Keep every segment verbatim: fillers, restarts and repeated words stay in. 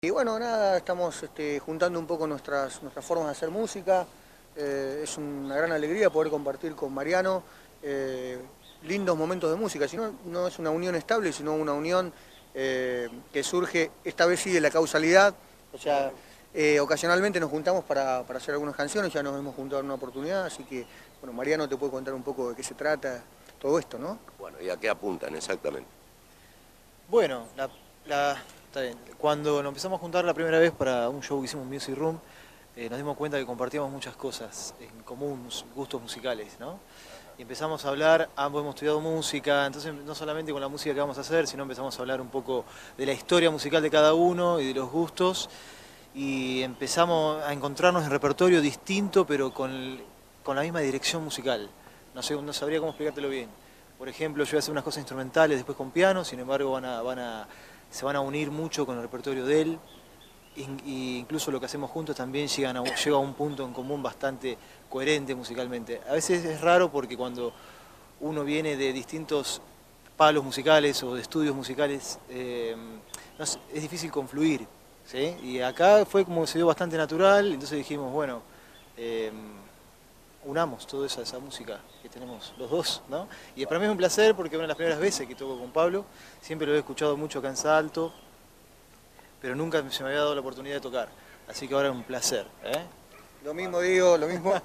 Y bueno, nada, estamos este, juntando un poco nuestras, nuestras formas de hacer música. Eh, es una gran alegría poder compartir con Mariano eh, lindos momentos de música. Si no, no es una unión estable, sino una unión eh, que surge, esta vez sí, de la causalidad. O sea, eh, ocasionalmente nos juntamos para, para hacer algunas canciones, ya nos hemos juntado en una oportunidad, así que, bueno, Mariano te puede contar un poco de qué se trata todo esto, ¿no? Bueno, ¿y a qué apuntan exactamente? Bueno, la, la- está bien. Cuando nos empezamos a juntar la primera vez para un show que hicimos en Music Room, eh, nos dimos cuenta que compartíamos muchas cosas en común, mus- gustos musicales, ¿no? Y empezamos a hablar, ambos hemos estudiado música, entonces no solamente con la música que vamos a hacer, sino empezamos a hablar un poco de la historia musical de cada uno y de los gustos, y empezamos a encontrarnos en repertorio distinto, pero con, el- con la misma dirección musical. No sé, no sabría cómo explicártelo bien. Por ejemplo, yo voy a hacer unas cosas instrumentales después con piano, sin embargo van a, van a, se van a unir mucho con el repertorio de él. In- y incluso lo que hacemos juntos también llegan a, llega a un punto en común bastante coherente musicalmente. A veces es raro porque cuando uno viene de distintos palos musicales o de estudios musicales, eh, no sé, es difícil confluir, ¿sí? Y acá fue como que se dio bastante natural, entonces dijimos, bueno, eh, unamos toda esa, esa música que tenemos los dos, ¿no? Y para mí es un placer porque es una de las primeras veces que toco con Pablo, siempre lo he escuchado mucho acá en Salto, pero nunca se me había dado la oportunidad de tocar, así que ahora es un placer, ¿eh? Lo mismo digo, lo mismo.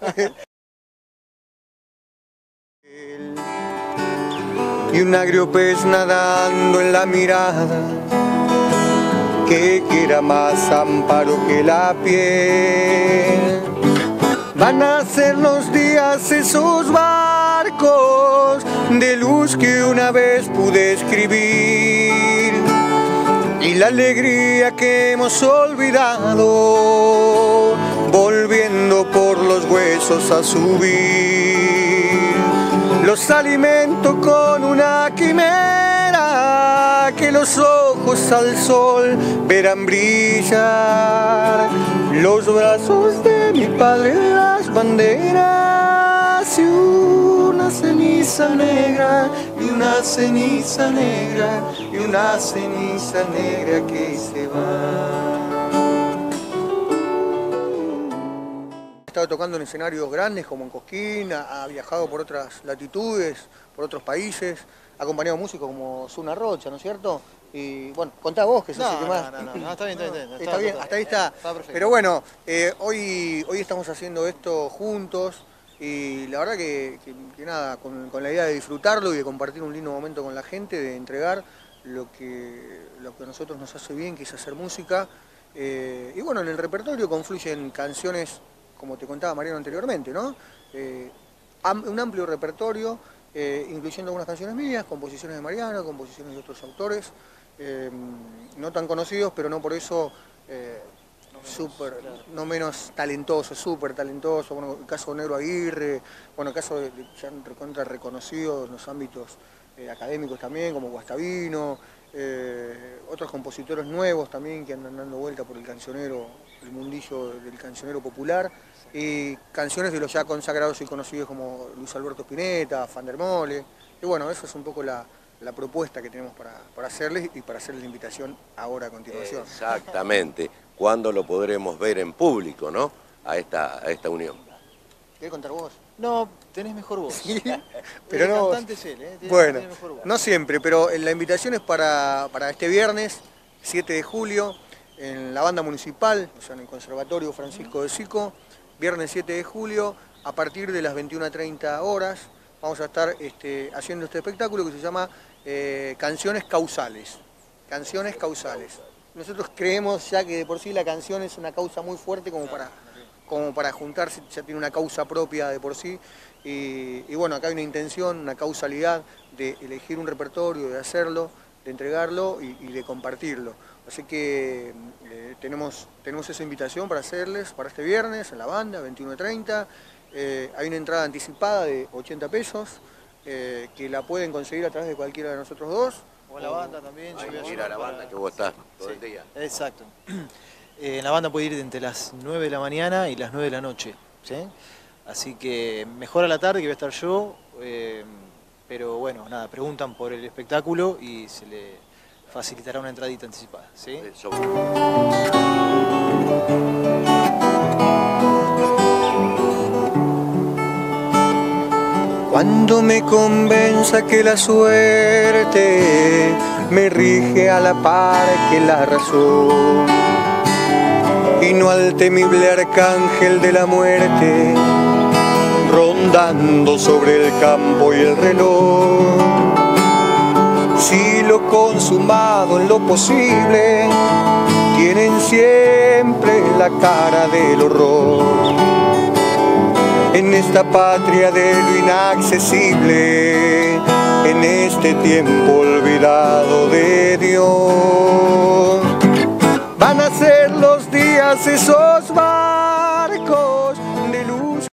Y un agrio pez nadando en la mirada, que quiera más amparo que la piel. Van a ser los días esos barcos de luz que una vez pude escribir, y la alegría que hemos olvidado, volviendo por los huesos a subir. Los alimento con una quimera, que los ojos al sol verán brillar. Los brazos de mi padre, las banderas, y una ceniza negra, y una ceniza negra, y una ceniza negra que se va. He estado tocando en escenarios grandes como en Cosquín, ha, ha viajado por otras latitudes, por otros países, ha acompañado músicos como Zuna Rocha, ¿no es cierto? Y bueno, contá vos que sos el No, que no, más... no, no, no, está bien, está bien, está bien. Está bien, hasta ahí está. Está perfecto. Pero bueno, eh, hoy, hoy estamos haciendo esto juntos y la verdad que, que- que nada, con, con la idea de disfrutarlo y de compartir un lindo momento con la gente, de entregar lo que, lo que a nosotros nos hace bien, que es hacer música. Eh, y bueno, en el repertorio confluyen canciones, como te contaba Mariano anteriormente, ¿no? Eh, am- un amplio repertorio, eh, incluyendo algunas canciones mías, composiciones de Mariano, composiciones de otros autores, eh, no tan conocidos, pero no por eso eh, súper, claro. no menos talentoso, súper talentoso. Bueno, el caso de Negro Aguirre, bueno, el caso de, de ya recontra reconocidos en los ámbitos eh, académicos también, como Guastavino, eh, otros compositores nuevos también que andan dando vuelta por el cancionero, el mundillo del cancionero popular, y canciones de los ya consagrados y conocidos como Luis Alberto Spinetta, Van der Mole. Y bueno, esa es un poco la, la propuesta que tenemos para, para hacerles y para hacerles la invitación ahora a continuación. Exactamente. ¿Cuándo lo podremos ver en público, no? A esta, a esta unión. ¿Querés contar vos? No, tenés mejor voz. Sí, El pero no vos. cantante es él, ¿eh? Tiene, Bueno, tiene mejor voz. no siempre, pero la invitación es para, para este viernes, siete de julio, en la banda municipal, o sea, en el Conservatorio Francisco de Sico, viernes siete de julio, a partir de las veintiuna treinta horas, vamos a estar este, haciendo este espectáculo que se llama eh, Canciones Causales. Canciones Causales. Nosotros creemos ya que de por sí la canción es una causa muy fuerte como para, como para juntarse, ya tiene una causa propia de por sí. Y, y bueno, acá hay una intención, una causalidad de elegir un repertorio, de hacerlo, de entregarlo y, y de compartirlo. Así que eh, tenemos, tenemos esa invitación para hacerles para este viernes en la banda, veintiuno treinta. Eh, hay una entrada anticipada de ochenta pesos eh, que la pueden conseguir a través de cualquiera de nosotros dos. O en la banda también. Hay yo voy a que ir a la ayudar banda para- que vos estás todo Sí, el día. exacto. Eh, en la banda puede ir entre las nueve de la mañana y las nueve de la noche, ¿sí? Así que mejor a la tarde que voy a estar yo, eh, pero bueno, nada, preguntan por el espectáculo y se le facilitará una entradita anticipada, ¿sí? Eso. Cuando me convenza que la suerte me rige a la par que la razón, y no al temible arcángel de la muerte rondando sobre el campo y el reloj. Si lo consumado en lo posible tienen siempre la cara del horror, en esta patria de lo inaccesible, en este tiempo olvidado de Dios, van a ser los días esos más